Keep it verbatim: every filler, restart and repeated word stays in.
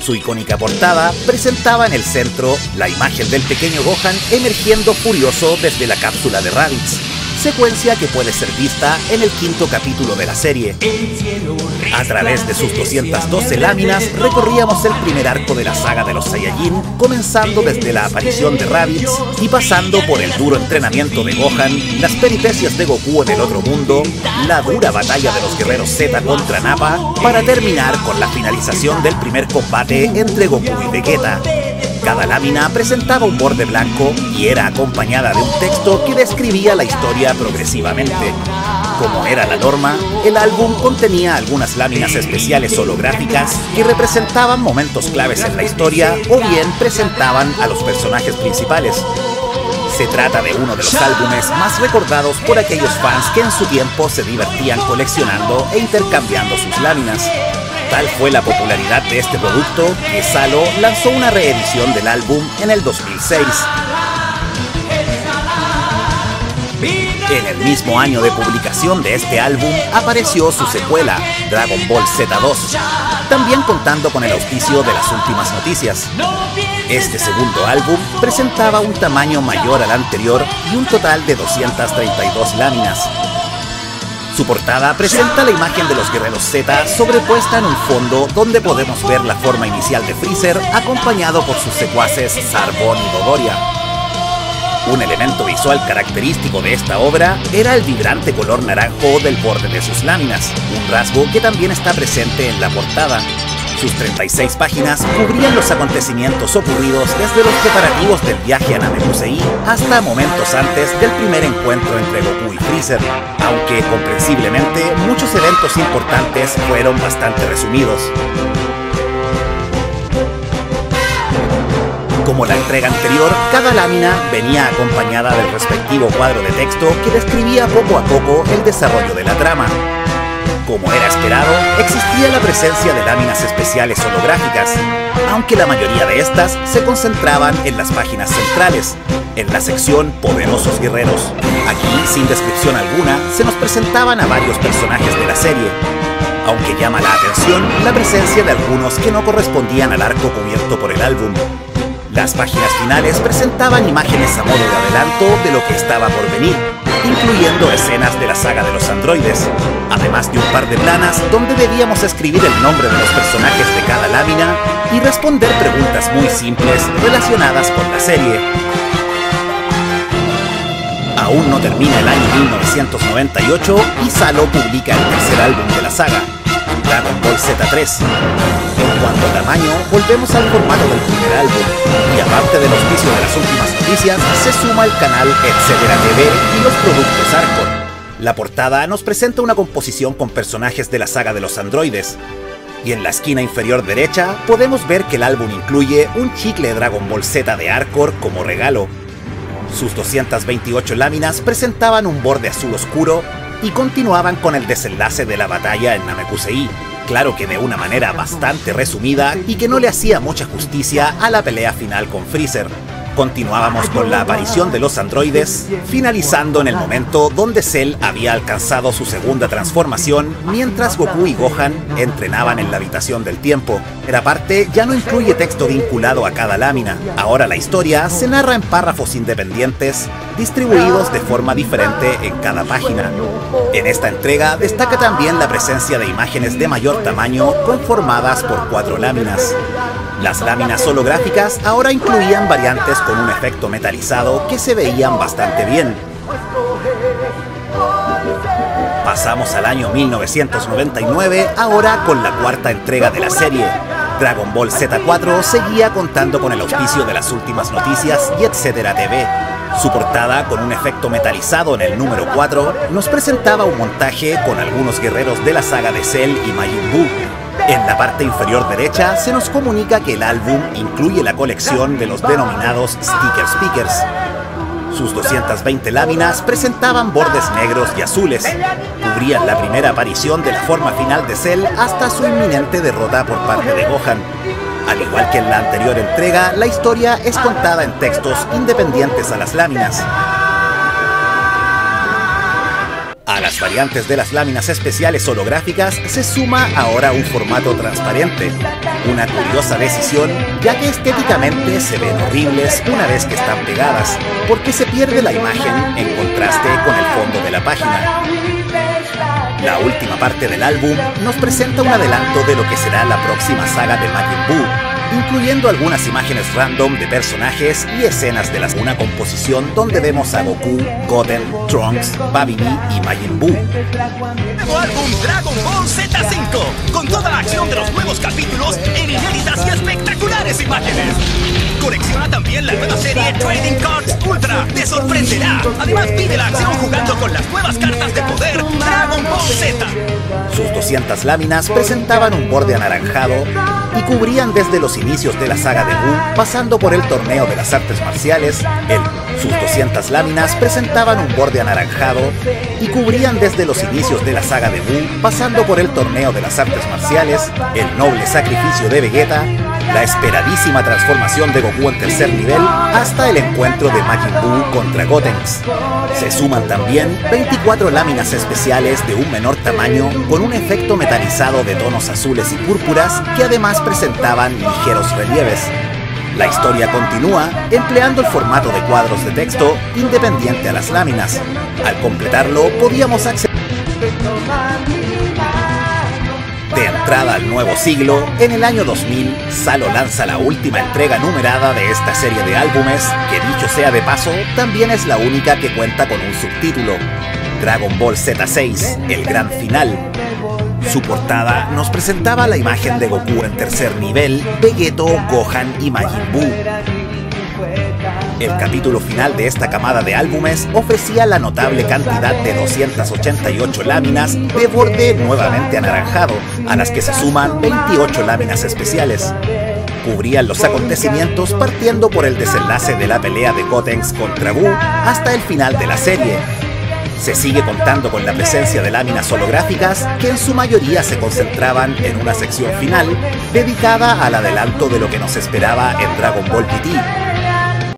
Su icónica portada presentaba en el centro la imagen del pequeño Gohan emergiendo furioso desde la cápsula de Raditz, secuencia que puede ser vista en el quinto capítulo de la serie. A través de sus doscientas doce láminas recorríamos el primer arco de la saga de los Saiyajin, comenzando desde la aparición de Raditz y pasando por el duro entrenamiento de Gohan, las peripecias de Goku en el otro mundo, la dura batalla de los guerreros Z contra Nappa, para terminar con la finalización del primer combate entre Goku y Vegeta. Cada lámina presentaba un borde blanco y era acompañada de un texto que describía la historia progresivamente. Como era la norma, el álbum contenía algunas láminas especiales holográficas que representaban momentos claves en la historia o bien presentaban a los personajes principales. Se trata de uno de los álbumes más recordados por aquellos fans que en su tiempo se divertían coleccionando e intercambiando sus láminas. Tal fue la popularidad de este producto que Salo lanzó una reedición del álbum en el dos mil seis. En el mismo año de publicación de este álbum apareció su secuela, Dragon Ball Z dos, también contando con el auspicio de las últimas noticias. Este segundo álbum presentaba un tamaño mayor al anterior y un total de doscientas treinta y dos láminas. Su portada presenta la imagen de los guerreros Z sobrepuesta en un fondo donde podemos ver la forma inicial de Freezer acompañado por sus secuaces Zarbon y Dodoria. Un elemento visual característico de esta obra era el vibrante color naranjo del borde de sus láminas, un rasgo que también está presente en la portada. Sus treinta y seis páginas cubrían los acontecimientos ocurridos desde los preparativos del viaje a Namekusei hasta momentos antes del primer encuentro entre Goku y Freezer, aunque comprensiblemente muchos eventos importantes fueron bastante resumidos. Como la entrega anterior, cada lámina venía acompañada del respectivo cuadro de texto que describía poco a poco el desarrollo de la trama. Como era esperado, existía la presencia de láminas especiales holográficas, aunque la mayoría de estas se concentraban en las páginas centrales, en la sección Poderosos Guerreros. Aquí, sin descripción alguna, se nos presentaban a varios personajes de la serie, aunque llama la atención la presencia de algunos que no correspondían al arco cubierto por el álbum. Las páginas finales presentaban imágenes a modo de adelanto de lo que estaba por venir, incluyendo escenas de la saga de los androides, además de un par de planas donde debíamos escribir el nombre de los personajes de cada lámina y responder preguntas muy simples relacionadas con la serie. Aún no termina el año mil novecientos noventa y ocho y Salo publica el tercer álbum de la saga, Dragon Ball Z tres. En cuanto a tamaño, volvemos al formato del primer álbum, y aparte del auspicio de las últimas noticias, se suma el canal Etcétera T V y los productos Arcor. La portada nos presenta una composición con personajes de la saga de los androides, y en la esquina inferior derecha podemos ver que el álbum incluye un chicle Dragon Ball Z de Arcor como regalo. Sus doscientas veintiocho láminas presentaban un borde azul oscuro y continuaban con el desenlace de la batalla en Namekusei, claro que de una manera bastante resumida y que no le hacía mucha justicia a la pelea final con Freezer. Continuábamos con la aparición de los androides, finalizando en el momento donde Cell había alcanzado su segunda transformación, mientras Goku y Gohan entrenaban en la habitación del tiempo. La parte ya no incluye texto vinculado a cada lámina, ahora la historia se narra en párrafos independientes, distribuidos de forma diferente en cada página. En esta entrega destaca también la presencia de imágenes de mayor tamaño conformadas por cuatro láminas. Las láminas holográficas ahora incluían variantes con un efecto metalizado que se veían bastante bien. Pasamos al año mil novecientos noventa y nueve, ahora con la cuarta entrega de la serie. Dragon Ball Z cuatro seguía contando con el auspicio de las últimas noticias y Etcétera T V. Su portada, con un efecto metalizado en el número cuatro, nos presentaba un montaje con algunos guerreros de la saga de Cell y Majin Buu. En la parte inferior derecha se nos comunica que el álbum incluye la colección de los denominados Sticker Speakers. Sus doscientas veinte láminas presentaban bordes negros y azules, cubrían la primera aparición de la forma final de Cell hasta su inminente derrota por parte de Gohan. Al igual que en la anterior entrega, la historia es contada en textos independientes a las láminas. A las variantes de las láminas especiales holográficas se suma ahora un formato transparente, una curiosa decisión ya que estéticamente se ven horribles una vez que están pegadas, porque se pierde la imagen en contraste con el fondo de la página. La última parte del álbum nos presenta un adelanto de lo que será la próxima saga de Majin Buu, incluyendo algunas imágenes random de personajes y escenas de las una composición donde vemos a Goku, Goten, Trunks, Babidi y Majin Buu. Nuevo álbum Dragon Ball Z cinco, con toda la acción de los nuevos capítulos en inéditas y espectaculares imágenes. Colecciona también la nueva serie Trading Cards Ultra, te sorprenderá. Además pide la acción jugando con las nuevas cartas de poder Dragon Ball Z. Sus doscientas láminas presentaban un borde anaranjado y cubrían desde los inicios de la saga de Buu, pasando por el torneo de las artes marciales, el. Sus doscientas láminas presentaban un borde anaranjado y cubrían desde los inicios de la saga de Buu, pasando por el torneo de las artes marciales, el noble sacrificio de Vegeta, la esperadísima transformación de Goku en tercer nivel, hasta el encuentro de Majin Buu contra Gotenks. Se suman también veinticuatro láminas especiales de un menor tamaño con un efecto metalizado de tonos azules y púrpuras que además presentaban ligeros relieves. La historia continúa empleando el formato de cuadros de texto independiente a las láminas. Al completarlo podíamos acceder de entrada al nuevo siglo. En el año dos mil, Salo lanza la última entrega numerada de esta serie de álbumes, que dicho sea de paso, también es la única que cuenta con un subtítulo: Dragon Ball Z seis, el gran final. Su portada nos presentaba la imagen de Goku en tercer nivel, Vegeto, Gohan y Majin Buu. El capítulo final de esta camada de álbumes ofrecía la notable cantidad de doscientas ochenta y ocho láminas de borde nuevamente anaranjado, a las que se suman veintiocho láminas especiales. Cubrían los acontecimientos partiendo por el desenlace de la pelea de Gotenks contra Buu hasta el final de la serie. Se sigue contando con la presencia de láminas holográficas que en su mayoría se concentraban en una sección final dedicada al adelanto de lo que nos esperaba en Dragon Ball G T.